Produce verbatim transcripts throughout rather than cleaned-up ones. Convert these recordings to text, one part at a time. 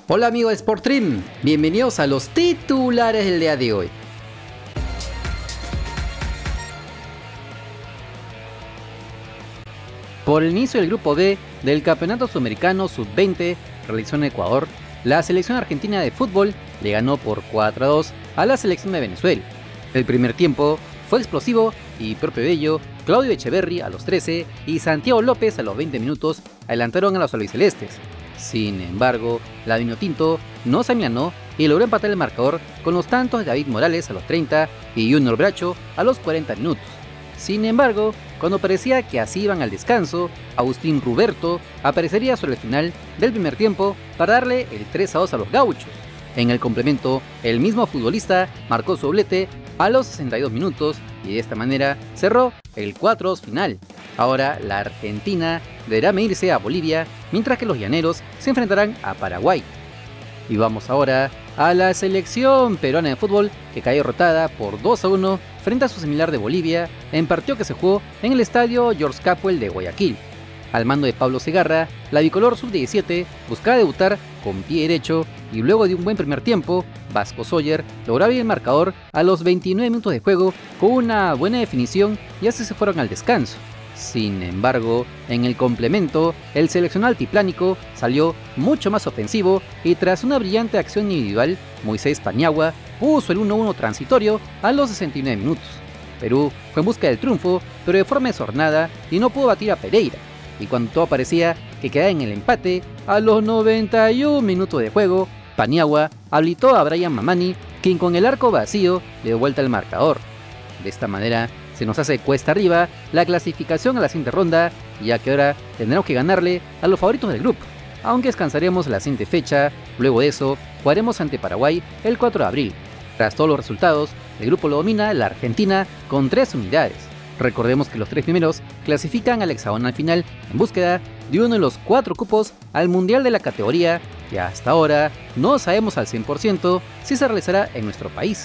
Hola amigos de Sportstream, bienvenidos a los titulares del día de hoy. Por el inicio del grupo D del Campeonato Sudamericano sub veinte realizado en Ecuador, la selección argentina de fútbol le ganó por cuatro a dos a la selección de Venezuela. El primer tiempo fue explosivo y propio de ello, Claudio Echeverri a los trece y Santiago López a los veinte minutos adelantaron a los albicelestes. Sin embargo, la Vinotinto no se amilanó y logró empatar el marcador con los tantos de David Morales a los treinta y Junior Bracho a los cuarenta minutos. Sin embargo, cuando parecía que así iban al descanso, Agustín Ruberto aparecería sobre el final del primer tiempo para darle el tres a dos a los gauchos. En el complemento, el mismo futbolista marcó su doblete a los sesenta y dos minutos y de esta manera cerró el cuatro a dos final. Ahora la Argentina deberá medirse a Bolivia, mientras que los llaneros se enfrentarán a Paraguay. Y vamos ahora a la selección peruana de fútbol, que cayó derrotada por dos a uno frente a su similar de Bolivia en partido que se jugó en el estadio George Capwell de Guayaquil. Al mando de Pablo Segarra, la bicolor sub diecisiete buscaba debutar con pie derecho y luego de un buen primer tiempo, Vasco Sawyer logró abrir el marcador a los veintinueve minutos de juego con una buena definición y así se fueron al descanso. Sin embargo, en el complemento, el seleccionado altiplánico salió mucho más ofensivo y tras una brillante acción individual, Moisés Paniagua puso el uno a uno transitorio a los sesenta y nueve minutos. Perú fue en busca del triunfo, pero de forma desordenada y no pudo batir a Pereira. Y cuando todo parecía que quedaba en el empate, a los noventa y un minutos de juego, Paniagua habilitó a Brian Mamani, quien con el arco vacío le dio vuelta al marcador. De esta manera, se nos hace cuesta arriba la clasificación a la siguiente ronda, ya que ahora tendremos que ganarle a los favoritos del grupo, aunque descansaremos la siguiente fecha. Luego de eso, jugaremos ante Paraguay el cuatro de abril. Tras todos los resultados, el grupo lo domina la Argentina con tres unidades. Recordemos que los tres primeros clasifican al hexagonal final en búsqueda de uno de los cuatro cupos al mundial de la categoría, que hasta ahora no sabemos al cien por ciento si se realizará en nuestro país.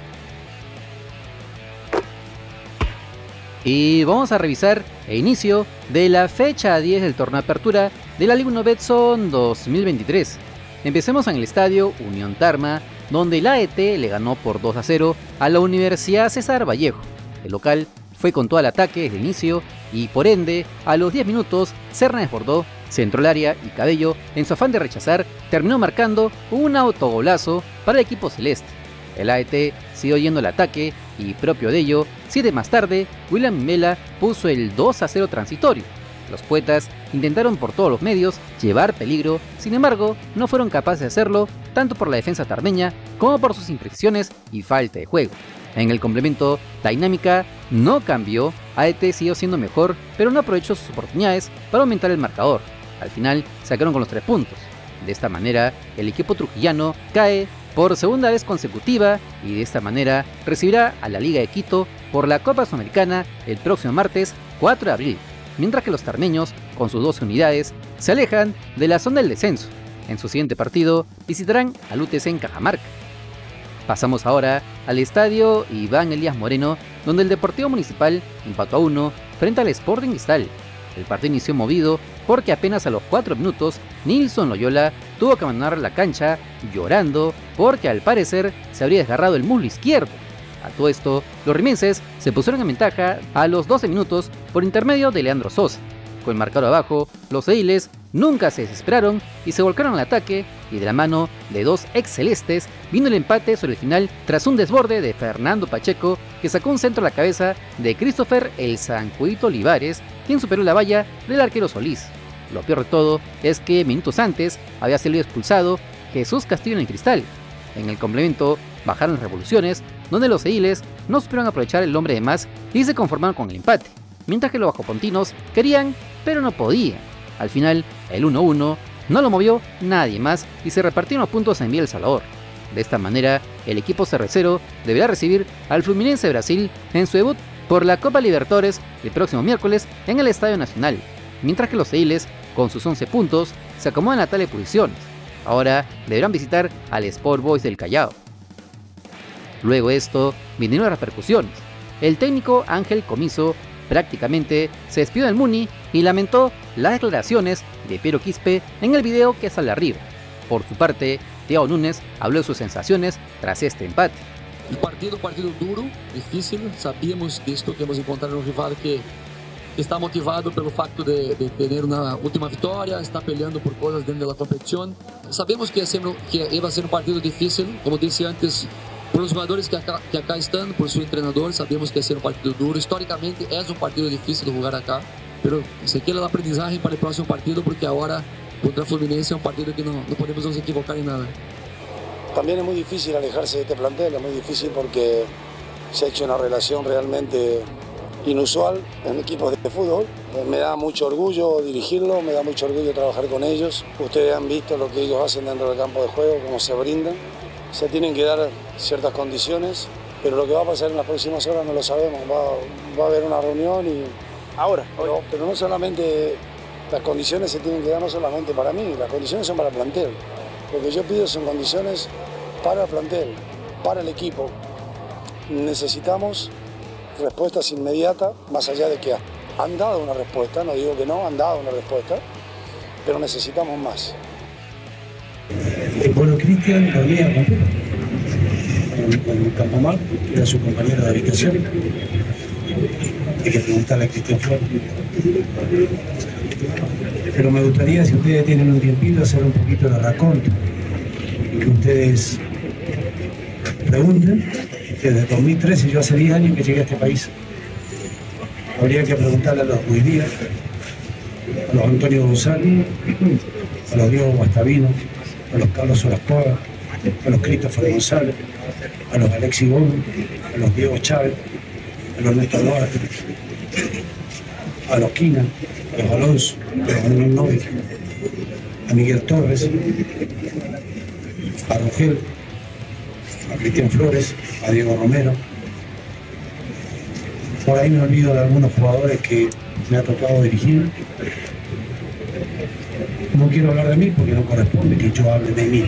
Y vamos a revisar el inicio de la fecha diez del torneo de apertura de la Liga uno Betson dos mil veintitrés. Empecemos en el estadio Unión Tarma, donde el A E T le ganó por dos a cero a la Universidad César Vallejo. El local fue con todo el ataque desde el inicio y por ende, a los diez minutos, Serna desbordó, centró el área y Cabello, en su afán de rechazar, terminó marcando un autogolazo para el equipo celeste. El A E T siguió yendo al ataque y propio de ello, siete más tarde, William Mela puso el dos a cero transitorio. Los poetas intentaron por todos los medios llevar peligro, sin embargo, no fueron capaces de hacerlo tanto por la defensa tarmeña como por sus imprecisiones y falta de juego. En el complemento, la dinámica no cambió, A E T siguió siendo mejor, pero no aprovechó sus oportunidades para aumentar el marcador. Al final, sacaron con los tres puntos. De esta manera, el equipo trujillano cae por segunda vez consecutiva y de esta manera recibirá a la Liga de Quito por la Copa Sudamericana el próximo martes cuatro de abril, mientras que los tarmeños, con sus doce unidades, se alejan de la zona del descenso. En su siguiente partido visitarán al U T C en Cajamarca. Pasamos ahora al estadio Iván Elías Moreno, donde el Deportivo Municipal empató a uno frente al Sporting Cristal. El partido inició movido porque apenas a los cuatro minutos Nilson Loyola tuvo que abandonar la cancha llorando porque al parecer se habría desgarrado el muslo izquierdo. A todo esto, los rimenses se pusieron en ventaja a los doce minutos por intermedio de Leandro Sosa. Con el marcador abajo, los ediles nunca se desesperaron y se volcaron al ataque y de la mano de dos ex celestes vino el empate sobre el final tras un desborde de Fernando Pacheco que sacó un centro a la cabeza de Christopher El Zancuito Olivares, quien superó la valla del arquero Solís. Lo peor de todo es que minutos antes había salido expulsado Jesús Castillo en el Cristal. En el complemento bajaron las revoluciones, donde los ediles no supieron aprovechar el hombre de más y se conformaron con el empate, mientras que los bajopontinos querían, pero no podían. Al final, el uno a uno no lo movió nadie más y se repartieron los puntos en Villa El Salvador. De esta manera, el equipo cervecero deberá recibir al Fluminense de Brasil en su debut por la Copa Libertadores el próximo miércoles en el Estadio Nacional, mientras que los ediles, con sus once puntos, se acomodan a la tabla de posiciones. Ahora deberán visitar al Sport Boys del Callao. Luego de esto, vinieron las repercusiones. El técnico Ángel Comiso prácticamente se despidió del Muni y lamentó las declaraciones de Piero Quispe en el video que sale arriba. Por su parte, Thiago Nunes habló de sus sensaciones tras este empate. El partido, partido duro, difícil. Sabíamos de esto que hemos encontrado un rival que está motivado pelo facto de, de tener una última victoria, está peleando por cosas dentro de la competición. Sabemos que, ser, que iba a ser un partido difícil, como dije antes, por los jugadores que acá, que acá están, por su entrenador, sabemos que va a ser un partido duro. Históricamente es un partido difícil de jugar acá, pero se queda el aprendizaje para el próximo partido, porque ahora contra Fluminense es un partido que no, no podemos nos equivocar en nada. También es muy difícil alejarse de este plantel, es muy difícil porque se ha hecho una relación realmente inusual en equipos de fútbol. Me da mucho orgullo dirigirlo, me da mucho orgullo trabajar con ellos. Ustedes han visto lo que ellos hacen dentro del campo de juego, cómo se brindan. Se tienen que dar ciertas condiciones, pero lo que va a pasar en las próximas horas no lo sabemos. Va, va a haber una reunión y ahora, pero, pero no solamente las condiciones se tienen que dar no solamente para mí, las condiciones son para el plantel. Lo que yo pido son condiciones para el plantel, para el equipo. Necesitamos respuestas inmediatas, más allá de que han dado una respuesta, no digo que no, han dado una respuesta, pero necesitamos más. Bueno, Cristian dormía en Campomar, era su compañero de habitación. Hay que preguntarle a Cristian Flores. Pero me gustaría, si ustedes tienen un tiempito, hacer un poquito de raconto. Que ustedes pregunten. Desde dos mil trece, yo hace diez años que llegué a este país. Habría que preguntarle a los Luis Díaz, a los Antonio González, a los Diego Guastavino, a los Carlos Orascoaga, a los Cristóforo González, a los Alexis Gómez, a los Diego Chávez, a los Néstor Duarte, a los Quina, a los Alonso, a los Manuel Novi, a Miguel Torres, a Rogel, a Cristian Flores, a Diego Romero. Por ahí me olvido de algunos jugadores que me ha tocado dirigir. No quiero hablar de mí porque no corresponde que yo hable de mí.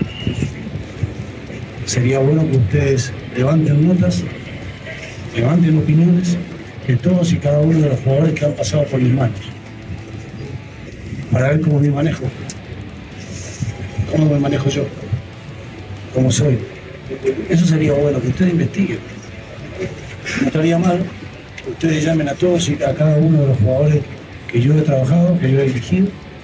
Sería bueno que ustedes levanten notas, levanten opiniones de todos y cada uno de los jugadores que han pasado por mis manos, para ver cómo me manejo, cómo me manejo yo, cómo soy. Eso sería bueno, que ustedes investiguen. No estaría mal que ustedes llamen a todos y a cada uno de los jugadores que yo he trabajado, que yo he dirigido.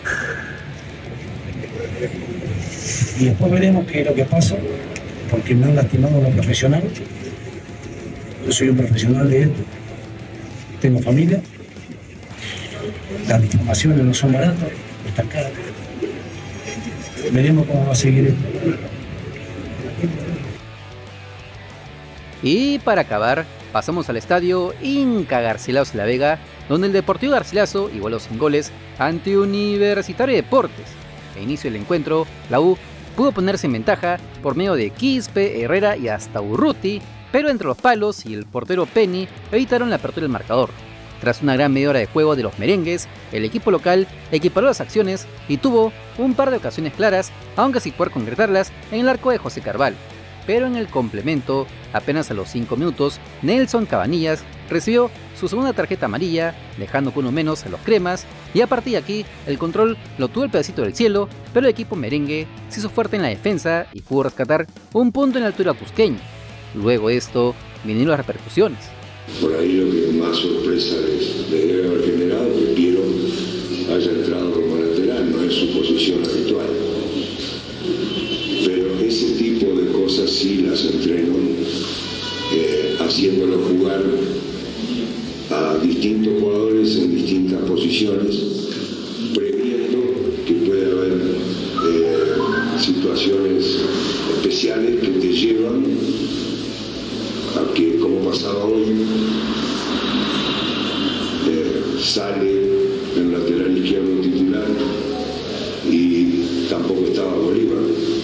Y después veremos qué es lo que pasa, porque me han lastimado a los profesionales. Yo soy un profesional de esto. Tengo familia. Las difamaciones no son baratas, están caras. Veremos cómo va a seguir esto. Y para acabar, pasamos al estadio Inca Garcilaso de la Vega, donde el Deportivo Garcilaso igualó sin goles ante Universitario de Deportes. A inicio del encuentro, la U pudo ponerse en ventaja por medio de Quispe, Herrera y hasta Urruti, pero entre los palos y el portero Penny evitaron la apertura del marcador. Tras una gran media hora de juego de los merengues, el equipo local equiparó las acciones y tuvo un par de ocasiones claras, aunque sin poder concretarlas en el arco de José Carvalho. Pero en el complemento, apenas a los cinco minutos, Nelson Cabanillas recibió su segunda tarjeta amarilla, dejando con uno menos a los cremas, y a partir de aquí, el control lo tuvo el pedacito del cielo, pero el equipo merengue se hizo fuerte en la defensa y pudo rescatar un punto en la altura cusqueña. Luego de esto, vinieron las repercusiones. Por ahí lo que más sorpresa les, les debe haber generado que Piero haya entrado como lateral, no es su posición habitual. Pero ese tipo de cosas sí las entreno, eh, haciéndolo jugar a distintos jugadores en distintas posiciones, previendo que puede haber eh, situaciones especiales que te llevan a que, como pasaba hoy, eh, sale el lateral izquierdo titular y tampoco estaba Bolívar,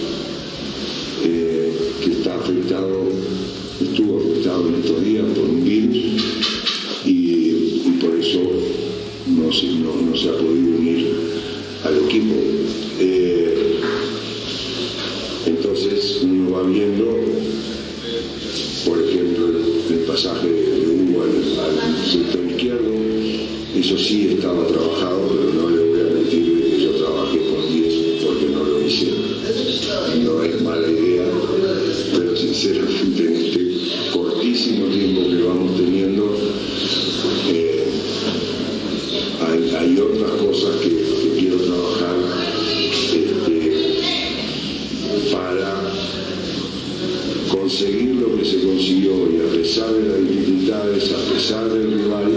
eh, que está afectado, estuvo afectado en estos días por un virus y, y por eso no se, no, no se ha podido unir al equipo. Eh, entonces uno va viendo, por ejemplo, el, el pasaje de Hugo al, al sector izquierdo, eso sí estaba trabajado, pero no le voy a mentir que yo trabajé con diez porque no lo hice. no es mala idea, pero sinceramente en este cortísimo tiempo que vamos teniendo, eh, hay, hay otras cosas que, que quiero trabajar este, para conseguir lo que se consiguió, y a pesar de las dificultades, a pesar del rival,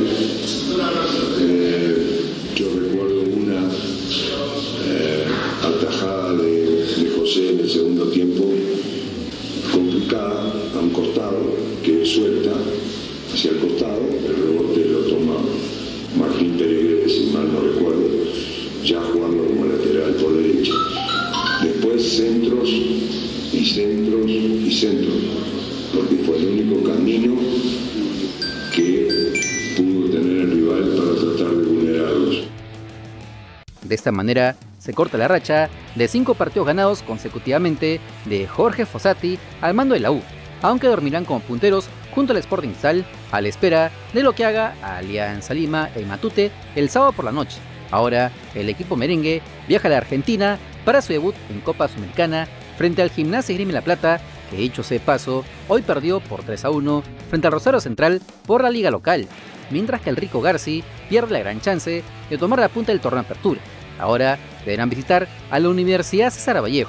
eh, yo recuerdo una eh, atajada de, de José en el segundo tiempo, complicada, a un costado, que suelta hacia el costado, el rebote lo toma Martín Peregrés, si mal no recuerdo, ya jugando como lateral por derecha. Después centros y centros y centros, porque fue el único camino que pudo tener el rival para tratar de vulnerarlos. De esta manera se corta la racha de cinco partidos ganados consecutivamente de Jorge Fossati al mando de la U, aunque dormirán como punteros junto al Sporting Cristal a la espera de lo que haga Alianza Lima en Matute el sábado por la noche. Ahora el equipo merengue viaja a la Argentina para su debut en Copa Sudamericana frente al Gimnasia Esgrima La Plata, que dicho sea de paso, hoy perdió por tres a uno frente al Rosario Central por la liga local, mientras que el Rico Garci pierde la gran chance de tomar la punta del torneo de apertura. Ahora deberán visitar a la Universidad César Vallejo.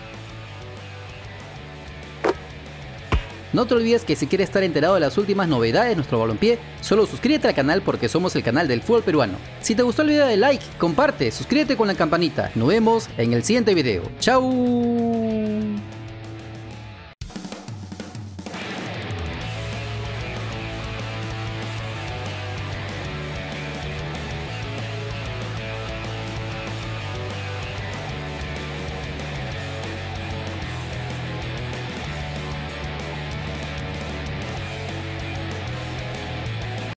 No te olvides que si quieres estar enterado de las últimas novedades de nuestro balompié, solo suscríbete al canal porque somos el canal del fútbol peruano. Si te gustó el video, dale like, comparte, suscríbete con la campanita. Nos vemos en el siguiente video. ¡Chao!